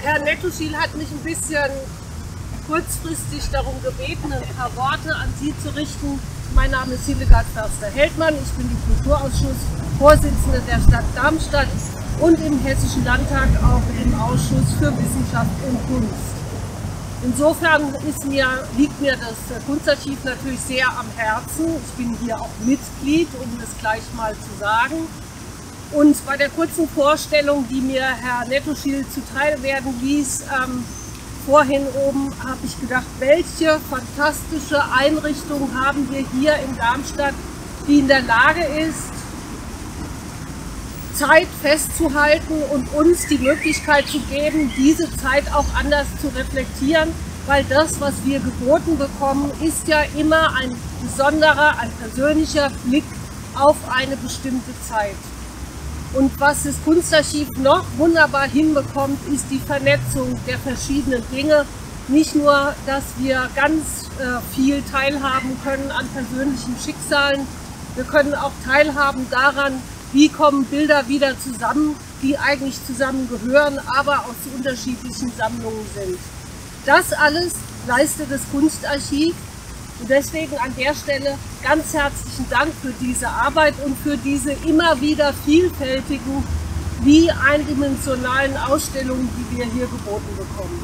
Herr Nettoschil hat mich ein bisschen kurzfristig darum gebeten, ein paar Worte an Sie zu richten. Mein Name ist Hildegard Förster-Heldmann, ich bin die Kulturausschussvorsitzende der Stadt Darmstadt und im Hessischen Landtag auch im Ausschuss für Wissenschaft und Kunst. Insofern liegt mir das Kunstarchiv natürlich sehr am Herzen. Ich bin hier auch Mitglied, um das gleich mal zu sagen. Und bei der kurzen Vorstellung, die mir Herr Nettoschil zuteil werden ließ, vorhin oben, habe ich gedacht, welche fantastische Einrichtung haben wir hier in Darmstadt, die in der Lage ist, Zeit festzuhalten und uns die Möglichkeit zu geben, diese Zeit auch anders zu reflektieren, weil das, was wir geboten bekommen, ist ja immer ein besonderer, ein persönlicher Blick auf eine bestimmte Zeit. Und was das Kunstarchiv noch wunderbar hinbekommt, ist die Vernetzung der verschiedenen Dinge. Nicht nur, dass wir ganz viel teilhaben können an persönlichen Schicksalen, wir können auch teilhaben daran, wie kommen Bilder wieder zusammen, die eigentlich zusammengehören, aber aus unterschiedlichen Sammlungen sind. Das alles leistet das Kunstarchiv und deswegen an der Stelle ganz herzlichen Dank für diese Arbeit und für diese immer wieder vielfältigen, wie eindimensionalen Ausstellungen, die wir hier geboten bekommen.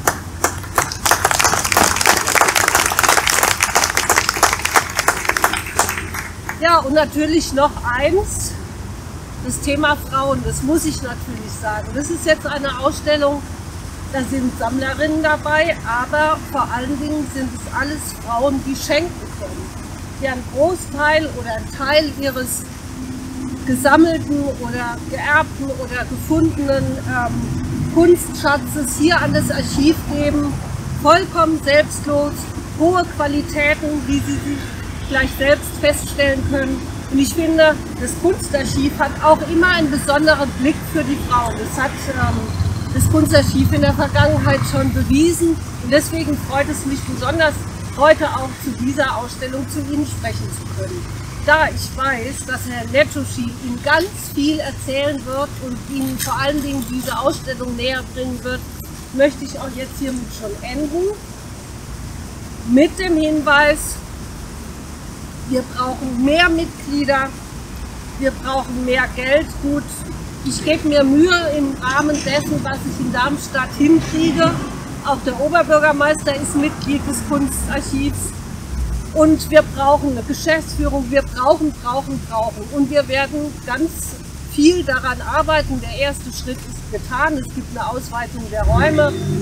Ja, und natürlich noch eins. Das Thema Frauen, das muss ich natürlich sagen. Das ist jetzt eine Ausstellung, da sind Sammlerinnen dabei, aber vor allen Dingen sind es alles Frauen, die schenken können. Die einen Großteil oder einen Teil ihres gesammelten oder geerbten oder gefundenen Kunstschatzes hier an das Archiv geben. Vollkommen selbstlos, hohe Qualitäten, wie Sie sich gleich selbst feststellen können. Und ich finde, das Kunstarchiv hat auch immer einen besonderen Blick für die Frauen. Das hat das Kunstarchiv in der Vergangenheit schon bewiesen. Und deswegen freut es mich besonders, heute auch zu dieser Ausstellung zu Ihnen sprechen zu können. Da ich weiß, dass Herr Nettoschil Ihnen ganz viel erzählen wird und Ihnen vor allen Dingen diese Ausstellung näher bringen wird, möchte ich auch jetzt hiermit schon enden. Mit dem Hinweis, wir brauchen mehr Mitglieder, wir brauchen mehr Geld. Gut, ich gebe mir Mühe im Rahmen dessen, was ich in Darmstadt hinkriege. Auch der Oberbürgermeister ist Mitglied des Kunstarchivs. Und wir brauchen eine Geschäftsführung, wir brauchen. Und wir werden ganz viel daran arbeiten. Der erste Schritt ist getan. Es gibt eine Ausweitung der Räume,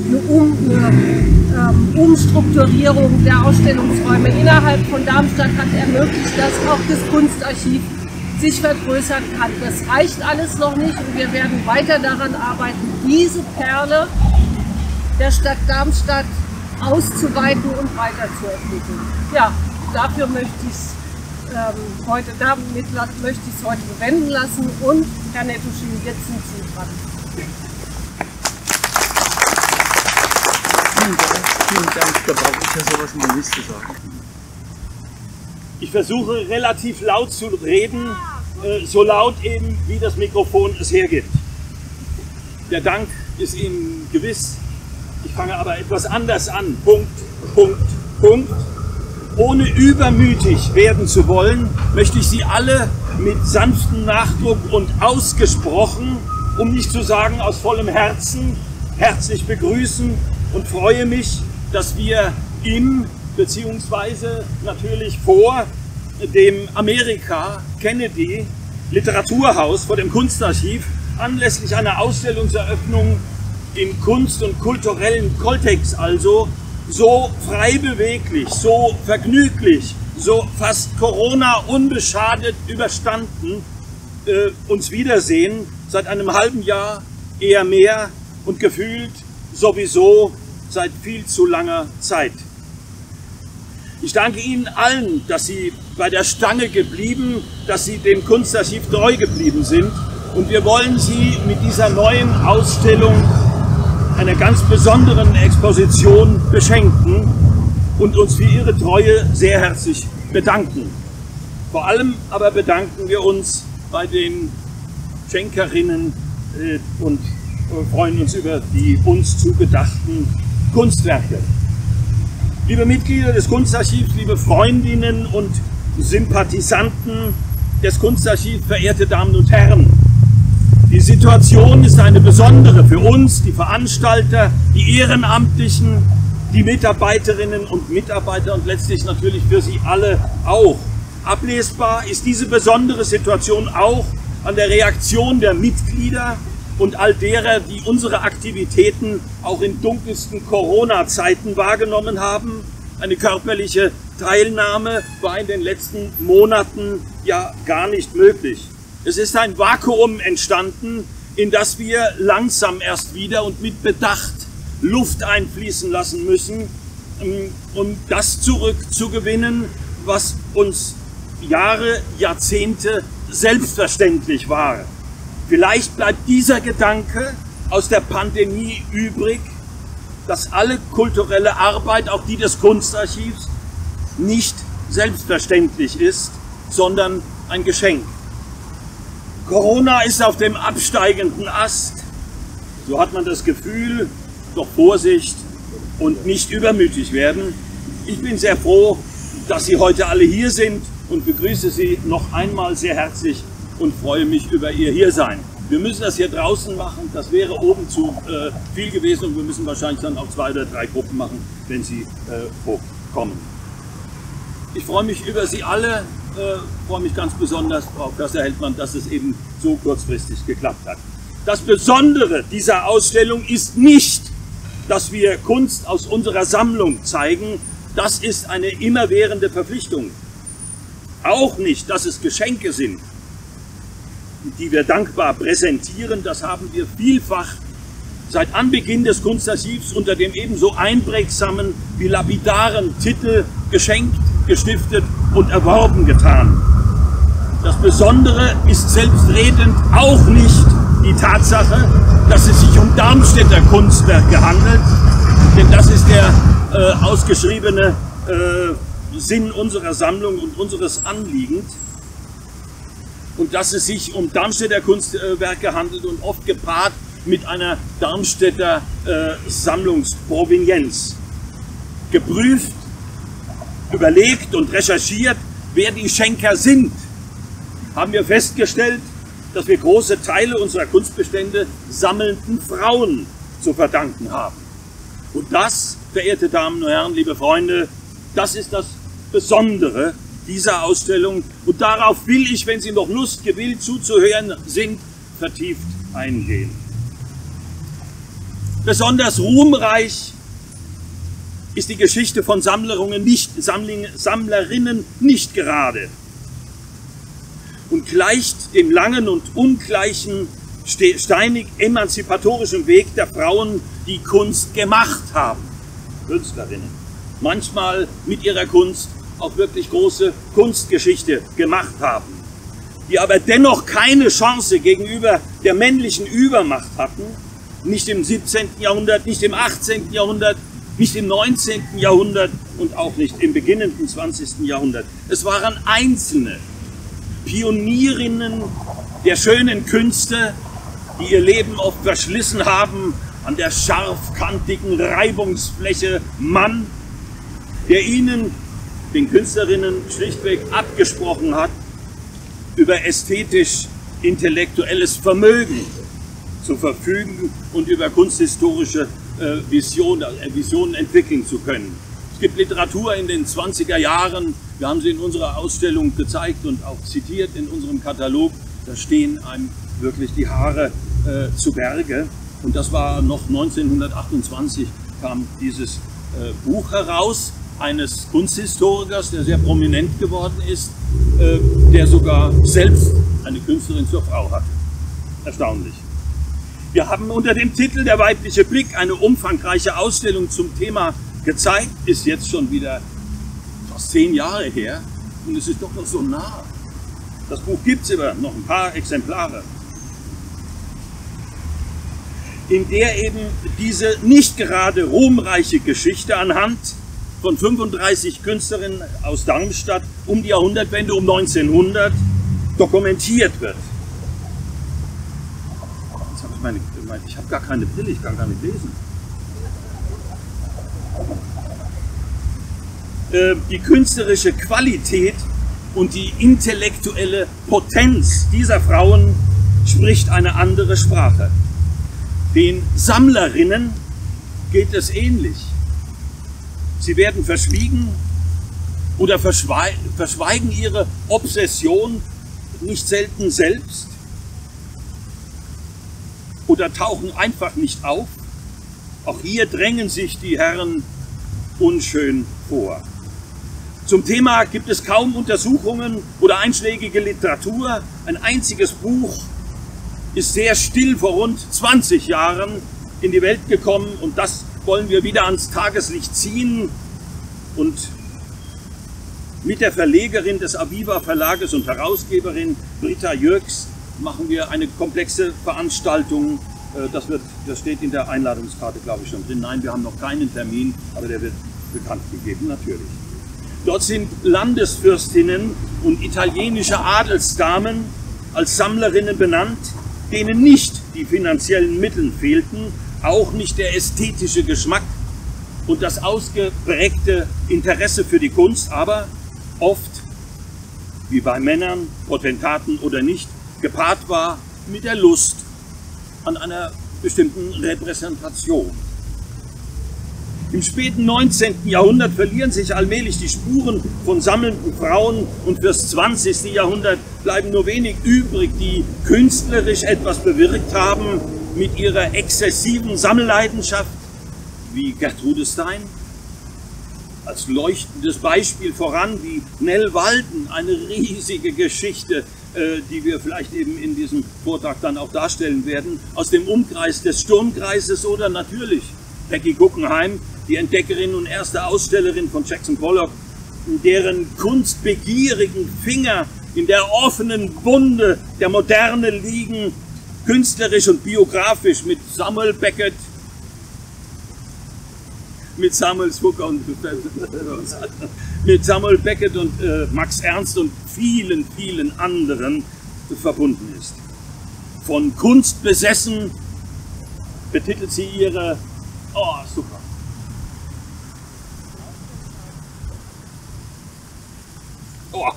eine Umstrukturierung der Ausstellungsräume innerhalb von Darmstadt hat ermöglicht, dass auch das Kunstarchiv sich vergrößern kann. Das reicht alles noch nicht und wir werden weiter daran arbeiten, diese Perle der Stadt Darmstadt auszuweiten und weiterzuentwickeln. Ja, dafür möchte ich es heute bewenden lassen und Herr Nettoschil, jetzt sind Sie dran. Vielen Dank, da brauche ich ja sowas in der Liste sagen. Ich versuche relativ laut zu reden, so laut eben, wie das Mikrofon es hergibt. Der Dank ist Ihnen gewiss. Ich fange aber etwas anders an. Punkt. Ohne übermütig werden zu wollen, möchte ich Sie alle mit sanftem Nachdruck und ausgesprochen, um nicht zu sagen aus vollem Herzen, herzlich begrüßen und freue mich, dass wir beziehungsweise natürlich vor dem Amerika Kennedy Literaturhaus, vor dem Kunstarchiv, anlässlich einer Ausstellungseröffnung im Kunst- und kulturellen Kontext also, so frei beweglich, so vergnüglich, so fast Corona unbeschadet überstanden, uns wiedersehen, seit einem halben Jahr eher mehr und gefühlt sowieso seit viel zu langer Zeit. Ich danke Ihnen allen, dass Sie bei der Stange geblieben, dass Sie dem Kunstarchiv treu geblieben sind und wir wollen Sie mit dieser neuen Ausstellung, einer ganz besonderen Exposition beschenken und uns für Ihre Treue sehr herzlich bedanken. Vor allem aber bedanken wir uns bei den Schenkerinnen und freuen uns über die uns zugedachten Kunstwerke. Liebe Mitglieder des Kunstarchivs, liebe Freundinnen und Sympathisanten des Kunstarchivs, verehrte Damen und Herren, die Situation ist eine besondere für uns, die Veranstalter, die Ehrenamtlichen, die Mitarbeiterinnen und Mitarbeiter und letztlich natürlich für Sie alle auch. Ablesbar ist diese besondere Situation auch an der Reaktion der Mitglieder und all derer, die unsere Aktivitäten auch in dunkelsten Corona-Zeiten wahrgenommen haben. Eine körperliche Teilnahme war in den letzten Monaten ja gar nicht möglich. Es ist ein Vakuum entstanden, in das wir langsam erst wieder und mit Bedacht Luft einfließen lassen müssen, um das zurückzugewinnen, was uns Jahre, Jahrzehnte selbstverständlich war. Vielleicht bleibt dieser Gedanke aus der Pandemie übrig, dass alle kulturelle Arbeit, auch die des Kunstarchivs, nicht selbstverständlich ist, sondern ein Geschenk. Corona ist auf dem absteigenden Ast, so hat man das Gefühl, doch Vorsicht und nicht übermütig werden. Ich bin sehr froh, dass Sie heute alle hier sind und begrüße Sie noch einmal sehr herzlich und freue mich über Ihr Hiersein. Wir müssen das hier draußen machen, das wäre oben zu viel gewesen und wir müssen wahrscheinlich dann auch 2 oder 3 Gruppen machen, wenn Sie hochkommen. Ich freue mich über Sie alle, freue mich ganz besonders, Frau Köster-Heldmann, dass es eben so kurzfristig geklappt hat. Das Besondere dieser Ausstellung ist nicht, dass wir Kunst aus unserer Sammlung zeigen, das ist eine immerwährende Verpflichtung. Auch nicht, dass es Geschenke sind, die wir dankbar präsentieren, das haben wir vielfach seit Anbeginn des Kunstarchivs unter dem ebenso einprägsamen wie lapidaren Titel geschenkt, gestiftet und erworben getan. Das Besondere ist selbstredend auch nicht die Tatsache, dass es sich um Darmstädter Kunstwerke handelt, denn das ist der ausgeschriebene Sinn unserer Sammlung und unseres Anliegens. Und dass es sich um Darmstädter Kunstwerke handelt und oft gepaart mit einer Darmstädter Sammlungsprovenienz. Geprüft, überlegt und recherchiert, wer die Schenker sind, haben wir festgestellt, dass wir große Teile unserer Kunstbestände sammelnden Frauen zu verdanken haben. Und das, verehrte Damen und Herren, liebe Freunde, das ist das Besondere dieser Ausstellung. Und darauf will ich, wenn Sie noch Lust, gewillt zuzuhören sind, vertieft eingehen. Besonders ruhmreich ist die Geschichte von Sammlerinnen nicht gerade und gleicht dem langen und ungleichen, steinig emanzipatorischen Weg der Frauen, die Kunst gemacht haben, Künstlerinnen, manchmal mit ihrer Kunst auch wirklich große Kunstgeschichte gemacht haben, die aber dennoch keine Chance gegenüber der männlichen Übermacht hatten, nicht im 17. Jahrhundert, nicht im 18. Jahrhundert, nicht im 19. Jahrhundert und auch nicht im beginnenden 20. Jahrhundert. Es waren einzelne Pionierinnen der schönen Künste, die ihr Leben oft verschlissen haben an der scharfkantigen Reibungsfläche Mann, der ihnen, den Künstlerinnen, schlichtweg abgesprochen hat, über ästhetisch-intellektuelles Vermögen zu verfügen und über kunsthistorische Visionen entwickeln zu können. Es gibt Literatur in den 20er Jahren, wir haben sie in unserer Ausstellung gezeigt und auch zitiert in unserem Katalog, da stehen einem wirklich die Haare zu Berge. Und das war noch 1928, kam dieses Buch heraus, eines Kunsthistorikers, der sehr prominent geworden ist, der sogar selbst eine Künstlerin zur Frau hatte. Erstaunlich. Wir haben unter dem Titel Der weibliche Blick eine umfangreiche Ausstellung zum Thema gezeigt, ist jetzt schon wieder fast 10 Jahre her und es ist doch noch so nah. Das Buch gibt es immer, noch ein paar Exemplare, in der eben diese nicht gerade ruhmreiche Geschichte anhand von 35 Künstlerinnen aus Darmstadt um die Jahrhundertwende, um 1900, dokumentiert wird. ich habe gar keine Brille, ich kann gar nicht lesen. Die künstlerische Qualität und die intellektuelle Potenz dieser Frauen spricht eine andere Sprache. Den Sammlerinnen geht es ähnlich. Sie werden verschwiegen oder verschweigen ihre Obsession nicht selten selbst oder tauchen einfach nicht auf. Auch hier drängen sich die Herren unschön vor. Zum Thema gibt es kaum Untersuchungen oder einschlägige Literatur. Ein einziges Buch ist sehr still vor rund 20 Jahren in die Welt gekommen und das wollen wir wieder ans Tageslicht ziehen. Und mit der Verlegerin des Aviva Verlages und Herausgeberin Britta Jürgs machen wir eine komplexe Veranstaltung. Das steht in der Einladungskarte, glaube ich, schon drin. Nein, wir haben noch keinen Termin, aber der wird bekannt gegeben, natürlich. Dort sind Landesfürstinnen und italienische Adelsdamen als Sammlerinnen benannt, denen nicht die finanziellen Mittel fehlten, auch nicht der ästhetische Geschmack und das ausgeprägte Interesse für die Kunst, aber oft, wie bei Männern, Potentaten oder nicht, gepaart war mit der Lust an einer bestimmten Repräsentation. Im späten 19. Jahrhundert verlieren sich allmählich die Spuren von sammelnden Frauen und fürs 20. Jahrhundert bleiben nur wenig übrig, die künstlerisch etwas bewirkt haben mit ihrer exzessiven Sammelleidenschaft, wie Gertrude Stein. Als leuchtendes Beispiel voran wie Nell Walden, eine riesige Geschichte, die wir vielleicht eben in diesem Vortrag dann auch darstellen werden, aus dem Umkreis des Sturmkreises oder natürlich Becky Guggenheim, die Entdeckerin und erste Ausstellerin von Jackson Pollock, deren kunstbegierigen Finger in der offenen Wunde der Moderne liegen, künstlerisch und biografisch mit Samuel Beckett, mit Samuel Beckett und Max Ernst und vielen, vielen anderen verbunden ist. Von Kunst besessen betitelt sie ihre... Oh, super. Oh.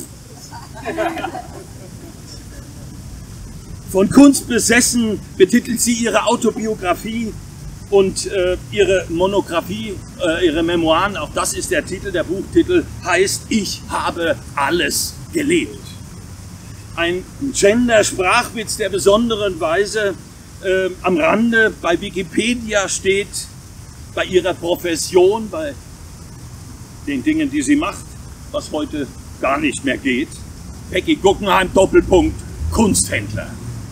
Von Kunst besessen betitelt sie ihre Autobiografie und ihre Monographie, ihre Memoiren, auch das ist der Titel, der Buchtitel heißt Ich habe alles gelebt. Ein Gender-Sprachwitz der besonderen Weise am Rande bei Wikipedia steht, bei ihrer Profession, bei den Dingen, die sie macht, was heute gar nicht mehr geht. Becky Guggenheim, Doppelpunkt, Kunsthändler.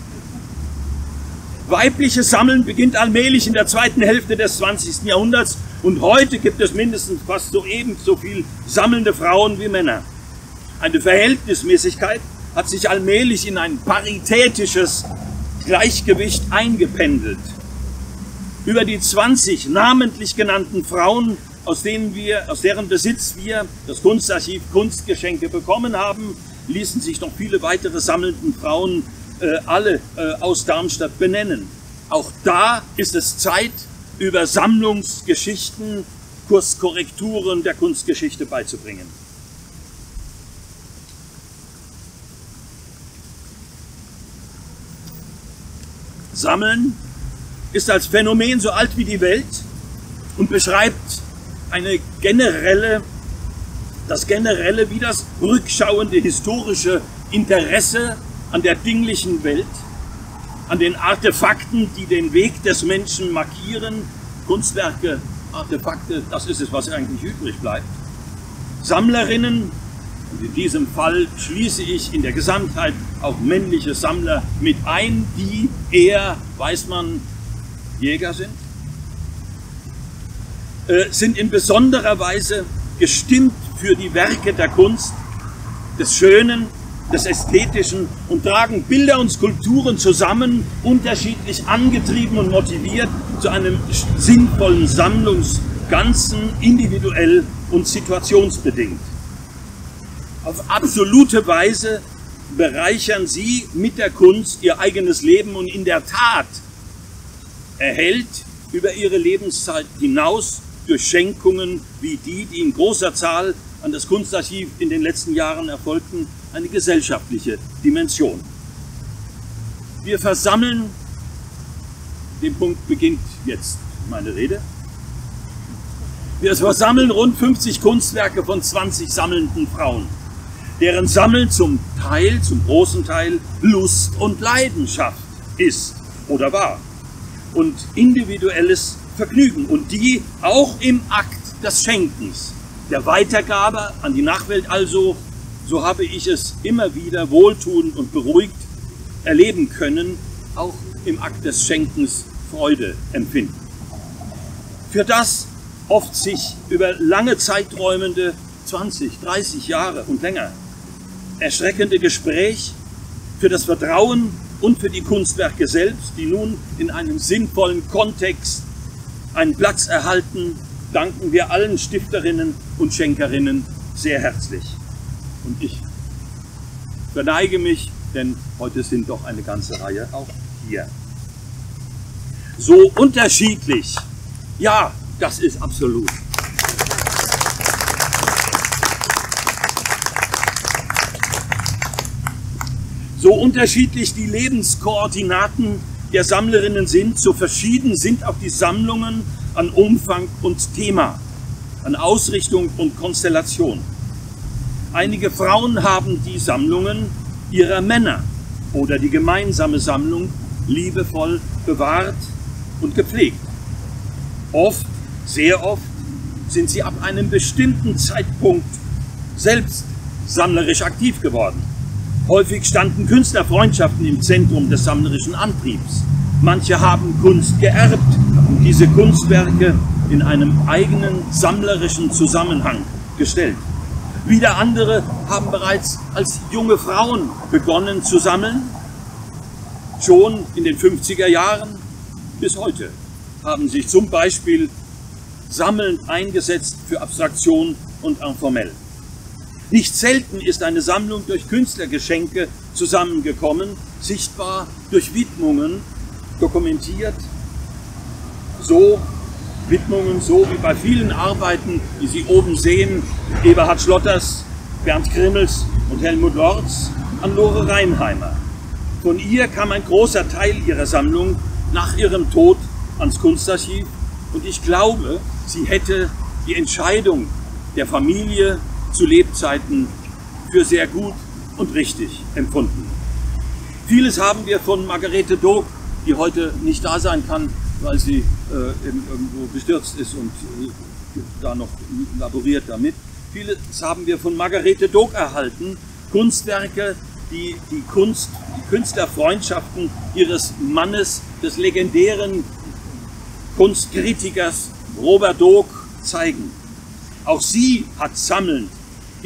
Weibliches Sammeln beginnt allmählich in der zweiten Hälfte des 20. Jahrhunderts und heute gibt es mindestens fast so viel sammelnde Frauen wie Männer. Eine Verhältnismäßigkeit hat sich allmählich in ein paritätisches Gleichgewicht eingependelt. Über die 20 namentlich genannten Frauen, aus deren Besitz wir das Kunstarchiv Kunstgeschenke bekommen haben, ließen sich noch viele weitere sammelnden Frauen alle aus Darmstadt benennen. Auch da ist es Zeit, über Sammlungsgeschichten Kurskorrekturen der Kunstgeschichte beizubringen. Sammeln ist als Phänomen so alt wie die Welt und beschreibt das generelle wie das rückschauende historische Interesse an der dinglichen Welt, an den Artefakten, die den Weg des Menschen markieren. Kunstwerke, Artefakte, das ist es, was eigentlich übrig bleibt. Sammlerinnen, und in diesem Fall schließe ich in der Gesamtheit auch männliche Sammler mit ein, die eher, weiß man, Jäger sind in besonderer Weise gestimmt für die Werke der Kunst, des Schönen, des Ästhetischen und tragen Bilder und Skulpturen zusammen, unterschiedlich angetrieben und motiviert zu einem sinnvollen Sammlungsganzen, individuell und situationsbedingt. Auf absolute Weise bereichern sie mit der Kunst ihr eigenes Leben und in der Tat erhält über ihre Lebenszeit hinaus durch Schenkungen wie die in großer Zahl an das Kunstarchiv in den letzten Jahren erfolgten, eine gesellschaftliche Dimension. Wir versammeln, den Punkt beginnt jetzt meine Rede, wir versammeln rund 50 Kunstwerke von 20 sammelnden Frauen, deren Sammeln zum großen Teil Lust und Leidenschaft ist oder war und individuelles Vergnügen und die auch im Akt des Schenkens, der Weitergabe an die Nachwelt also, so habe ich es immer wieder wohltuend und beruhigt erleben können, auch im Akt des Schenkens Freude empfinden. Für das oft sich über lange zeiträumende 20, 30 Jahre und länger erschreckende Gespräch, für das Vertrauen und für die Kunstwerke selbst, die nun in einem sinnvollen Kontext einen Platz erhalten, danken wir allen Stifterinnen und Schenkerinnen sehr herzlich. Und ich verneige mich, denn heute sind doch eine ganze Reihe auch hier. So unterschiedlich, ja, das ist absolut. So unterschiedlich die Lebenskoordinaten der Sammlerinnen sind, so verschieden sind auch die Sammlungen an Umfang und Thema, an Ausrichtung und Konstellation. Einige Frauen haben die Sammlungen ihrer Männer oder die gemeinsame Sammlung liebevoll bewahrt und gepflegt. Oft, sehr oft, sind sie ab einem bestimmten Zeitpunkt selbst sammlerisch aktiv geworden. Häufig standen Künstlerfreundschaften im Zentrum des sammlerischen Antriebs. Manche haben Kunst geerbt und diese Kunstwerke in einem eigenen sammlerischen Zusammenhang gestellt. Wieder andere haben bereits als junge Frauen begonnen zu sammeln. Schon in den 50er Jahren bis heute haben sich zum Beispiel sammelnd eingesetzt für Abstraktion und Informell. Nicht selten ist eine Sammlung durch Künstlergeschenke zusammengekommen, sichtbar durch Widmungen, dokumentiert. Widmungen so wie bei vielen Arbeiten, die Sie oben sehen, Eberhard Schlotters, Bernd Grimmels und Helmut Lorz, an Lore Reinheimer. Von ihr kam ein großer Teil ihrer Sammlung nach ihrem Tod ans Kunstarchiv und ich glaube, sie hätte die Entscheidung der Familie zu Lebzeiten für sehr gut und richtig empfunden. Vieles haben wir von Margarete Doog, die heute nicht da sein kann, weil sie irgendwo bestürzt ist und da noch laboriert damit. Vieles haben wir von Margarete Doog erhalten, Kunstwerke, die Künstlerfreundschaften ihres Mannes, des legendären Kunstkritikers Robert Doog zeigen. Auch sie hat sammelnd die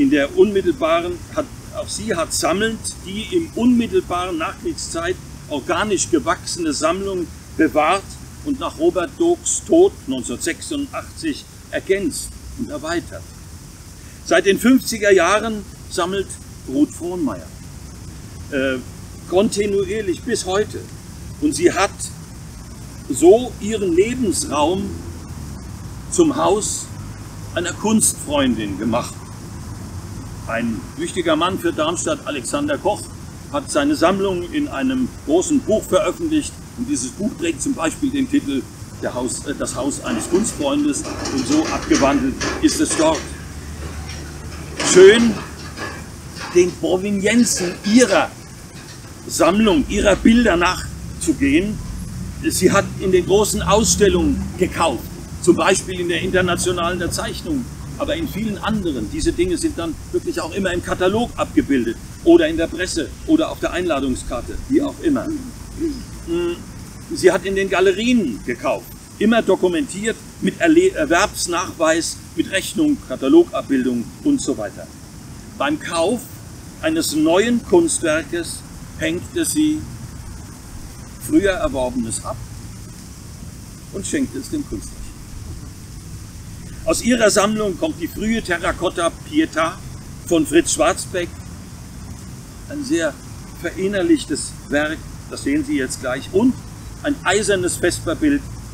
im unmittelbaren Nachkriegszeit organisch gewachsene Sammlung bewahrt und nach Robert Doogs Tod 1986 ergänzt und erweitert. Seit den 50er Jahren sammelt Ruth Frohnmayer kontinuierlich bis heute und sie hat so ihren Lebensraum zum Haus einer Kunstfreundin gemacht. Ein wichtiger Mann für Darmstadt, Alexander Koch, hat seine Sammlung in einem großen Buch veröffentlicht und dieses Buch trägt zum Beispiel den Titel Das Haus eines Kunstfreundes und so abgewandelt ist es dort. Schön, den Provenienzen ihrer Sammlung, ihrer Bilder nachzugehen. Sie hat in den großen Ausstellungen gekauft, zum Beispiel in der Internationalen der Zeichnung, aber in vielen anderen. Diese Dinge sind dann wirklich auch immer im Katalog abgebildet oder in der Presse oder auf der Einladungskarte, wie auch immer. Sie hat in den Galerien gekauft, immer dokumentiert mit Erwerbsnachweis, mit Rechnung, Katalogabbildung und so weiter. Beim Kauf eines neuen Kunstwerkes hängte sie früher Erworbenes ab und schenkte es dem Kunstarchiv. Aus ihrer Sammlung kommt die frühe Terrakotta Pietà von Fritz Schwarzbeck, ein sehr verinnerlichtes Werk, das sehen Sie jetzt gleich, und ein eisernes Vesperbild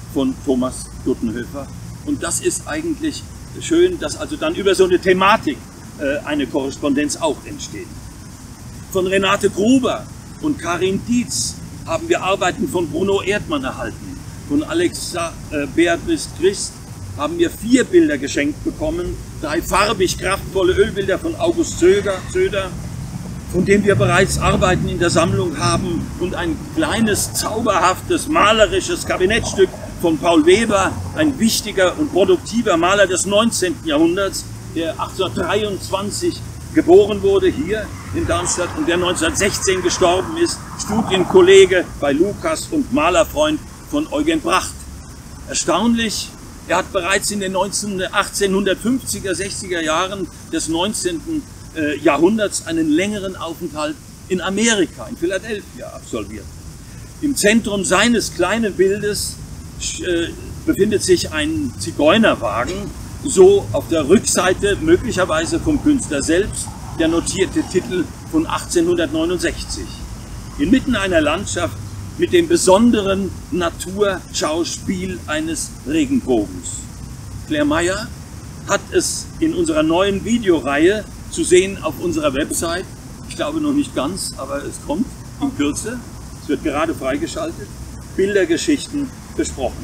von Thomas Duttenhöfer. Und das ist eigentlich schön, dass also dann über so eine Thematik eine Korrespondenz auch entsteht. Von Renate Gruber und Karin Dietz haben wir Arbeiten von Bruno Erdmann erhalten. Von Alexa Beatrice Christ haben wir 4 Bilder geschenkt bekommen, 3 farbig kraftvolle Ölbilder von August Söder, von dem wir bereits Arbeiten in der Sammlung haben, und ein kleines, zauberhaftes, malerisches Kabinettstück von Paul Weber, ein wichtiger und produktiver Maler des 19. Jahrhunderts, der 1823 geboren wurde hier in Darmstadt und der 1916 gestorben ist, Studienkollege bei Lukas und Malerfreund von Eugen Bracht. Erstaunlich, er hat bereits in den 1850er, 60er Jahren des 19. Jahrhunderts einen längeren Aufenthalt in Amerika, in Philadelphia, absolviert. Im Zentrum seines kleinen Bildes befindet sich ein Zigeunerwagen, so auf der Rückseite möglicherweise vom Künstler selbst, der notierte Titel von 1869. Inmitten einer Landschaft mit dem besonderen Naturschauspiel eines Regenbogens. Claire Meyer hat es in unserer neuen Videoreihe zu sehen auf unserer Website, ich glaube noch nicht ganz, aber es kommt in Kürze, es wird gerade freigeschaltet, Bildergeschichten besprochen.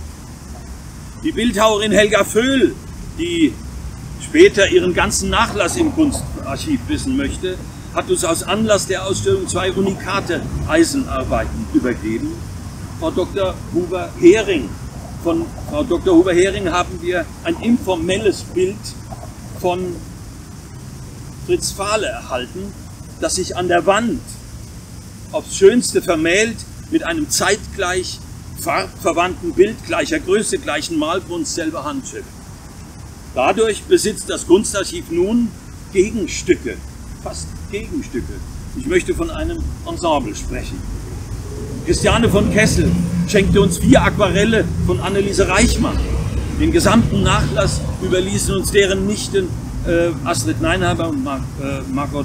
Die Bildhauerin Helga Vöhl, die später ihren ganzen Nachlass im Kunstarchiv wissen möchte, hat uns aus Anlass der Ausstellung 2 unikate Eisenarbeiten übergeben. Frau Dr. Huber-Hering. Von Frau Dr. Huber-Hering haben wir ein informelles Bild von Fritz Fahle erhalten, das sich an der Wand aufs Schönste vermählt mit einem zeitgleich farbverwandten Bild gleicher Größe, gleichen Malgrunds, selber Handschrift. Dadurch besitzt das Kunstarchiv nun Gegenstücke, fast Gegenstücke. Ich möchte von einem Ensemble sprechen. Christiane von Kessel schenkte uns 4 Aquarelle von Anneliese Reichmann. Den gesamten Nachlass überließen uns deren Nichten Astrid Neinhaber und Margot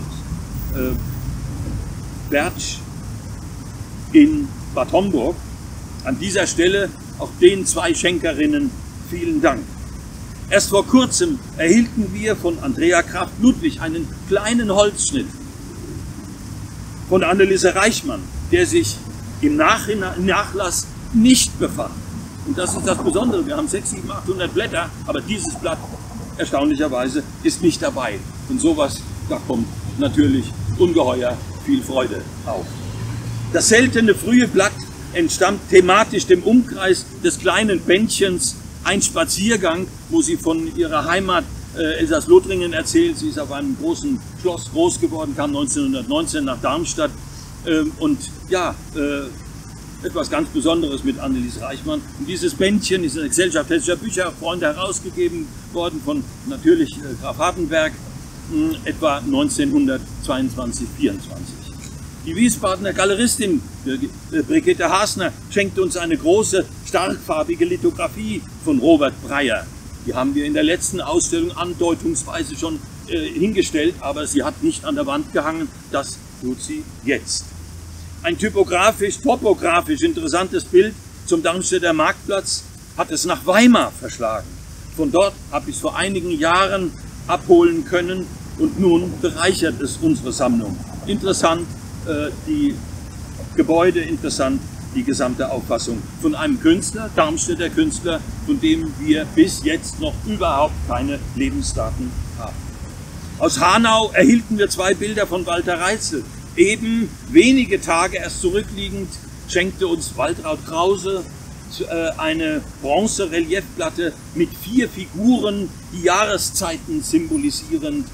Bertsch in Bad Homburg. An dieser Stelle auch den 2 Schenkerinnen vielen Dank. Erst vor kurzem erhielten wir von Andrea Kraft-Ludwig einen kleinen Holzschnitt von Anneliese Reichmann, der sich im Nachlass nicht befand. Und das ist das Besondere. Wir haben 600, 700, 800 Blätter, aber dieses Blatt erstaunlicherweise ist nicht dabei. Und sowas, da kommt natürlich ungeheuer viel Freude auf. Das seltene frühe Blatt entstammt thematisch dem Umkreis des kleinen Bändchens Ein Spaziergang, wo sie von ihrer Heimat Elsass-Lothringen erzählt. Sie ist auf einem großen Schloss groß geworden, kam 1919 nach Darmstadt und ja, etwas ganz Besonderes mit Anneliese Reichmann. Und dieses Bändchen ist in der Gesellschaft Hessischer Bücherfreunde herausgegeben worden von natürlich Graf Hartenberg, etwa 1922, 24. Die Wiesbadener Galeristin Brigitte Hasner schenkte uns eine große, starkfarbige Lithografie von Robert Breyer. Die haben wir in der letzten Ausstellung andeutungsweise schon hingestellt, aber sie hat nicht an der Wand gehangen. Das tut sie jetzt. Ein topografisch interessantes Bild zum Darmstädter Marktplatz hat es nach Weimar verschlagen. Von dort habe ich es vor einigen Jahren abholen können und nun bereichert es unsere Sammlung. Interessant die Gebäude, interessant die gesamte Auffassung von einem Künstler, Darmstädter Künstler, von dem wir bis jetzt noch überhaupt keine Lebensdaten haben. Aus Hanau erhielten wir 2 Bilder von Walter Reitzel. Eben wenige Tage erst zurückliegend schenkte uns Waltraud Krause eine Bronze-Reliefplatte mit 4 Figuren, die Jahreszeiten symbolisierend.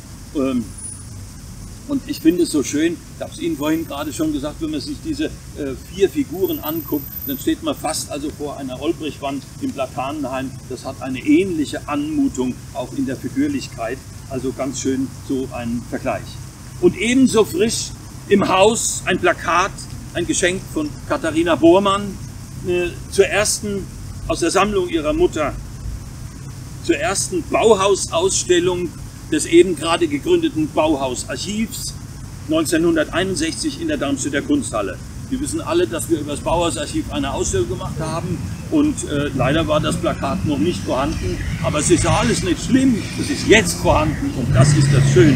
Und ich finde es so schön, ich habe es Ihnen vorhin gerade schon gesagt, wenn man sich diese 4 Figuren anguckt, dann steht man fast also vor einer Olbrichwand im Platanenheim. Das hat eine ähnliche Anmutung, auch in der Figürlichkeit. Also ganz schön so ein Vergleich. Und ebenso frisch im Haus ein Plakat, ein Geschenk von Katharina Bormann, zur ersten, aus der Sammlung ihrer Mutter, zur ersten Bauhausausstellung des eben gerade gegründeten Bauhausarchivs 1961 in der Darmstädter Kunsthalle. Wir wissen alle, dass wir über das Bauhausarchiv eine Ausstellung gemacht haben und leider war das Plakat noch nicht vorhanden. Aber es ist ja alles nicht schlimm, es ist jetzt vorhanden und das ist das Schöne.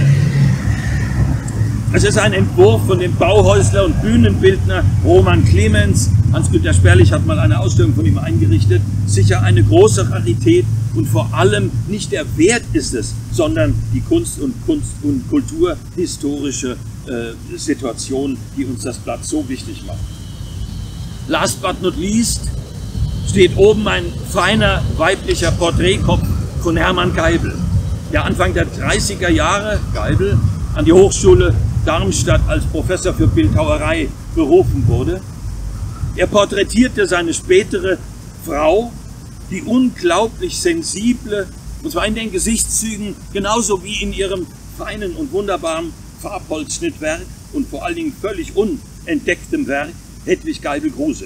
Es ist ein Entwurf von dem Bauhäusler und Bühnenbildner Roman Clemens. Hans-Günter Sperlich hat mal eine Ausstellung von ihm eingerichtet. Sicher eine große Rarität und vor allem nicht der Wert ist es, sondern die Kunst und kulturhistorische Situation, die uns das Blatt so wichtig macht. Last but not least steht oben ein feiner weiblicher Porträtkopf von Hermann Geibel, der Anfang der 30er Jahre, Geibel, an die Hochschule Darmstadt als Professor für Bildhauerei berufen wurde. Er porträtierte seine spätere Frau, die unglaublich sensible, und zwar in den Gesichtszügen, genauso wie in ihrem feinen und wunderbaren Farbholzschnittwerk und vor allen Dingen völlig unentdecktem Werk, Hedwig Geibel-Kruse.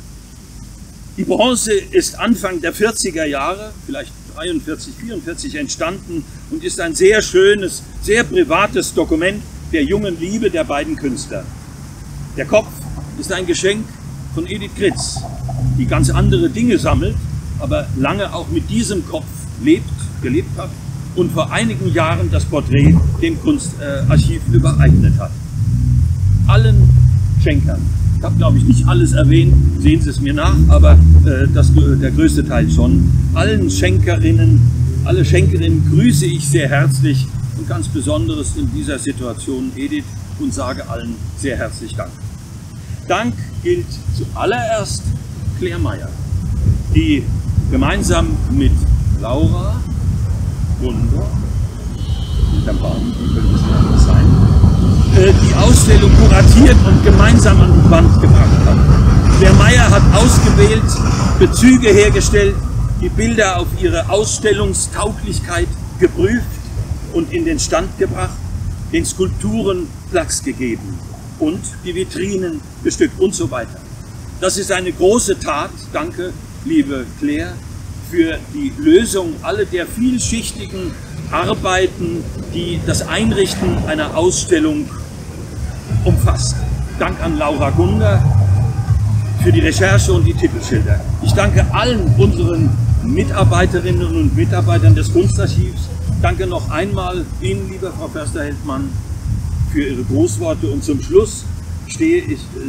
Die Bronze ist Anfang der 40er Jahre, vielleicht 43, 44 entstanden und ist ein sehr schönes, sehr privates Dokument der jungen Liebe der beiden Künstler. Der Kopf ist ein Geschenk von Edith Kritz, die ganz andere Dinge sammelt, aber lange auch mit diesem Kopf gelebt hat und vor einigen Jahren das Porträt dem Kunstarchiv übereignet hat. Allen Schenkern, ich habe glaube ich nicht alles erwähnt, sehen Sie es mir nach, aber der größte Teil schon, allen Schenkerinnen, alle Schenkerinnen grüße ich sehr herzlich und ganz besonderes in dieser Situation Edith und sage allen sehr herzlich Dank. Dank gilt zuallererst Claire Meyer, die gemeinsam mit Laura Gunder, hinterm Baum, wie könnte es anders sein, die Ausstellung kuratiert und gemeinsam an die Wand gebracht hat. Claire Meyer hat ausgewählt, Bezüge hergestellt, die Bilder auf ihre Ausstellungstauglichkeit geprüft und in den Stand gebracht, den Skulpturen Platz gegeben und die Vitrinen bestückt und so weiter. Das ist eine große Tat. Danke, liebe Claire, für die Lösung aller der vielschichtigen Arbeiten, die das Einrichten einer Ausstellung umfasst. Dank an Laura Gunder für die Recherche und die Titelschilder. Ich danke allen unseren Mitarbeiterinnen und Mitarbeitern des Kunstarchivs. Danke noch einmal Ihnen, liebe Frau Förster-Heldmann, für Ihre Grußworte und zum Schluss stehe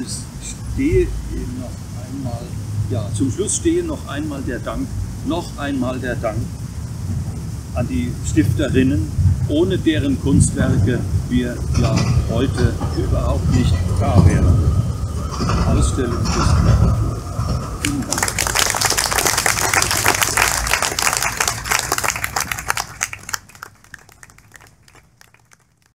noch einmal der Dank an die Stifterinnen, ohne deren Kunstwerke wir ja heute überhaupt nicht da wären. Ausstellung ist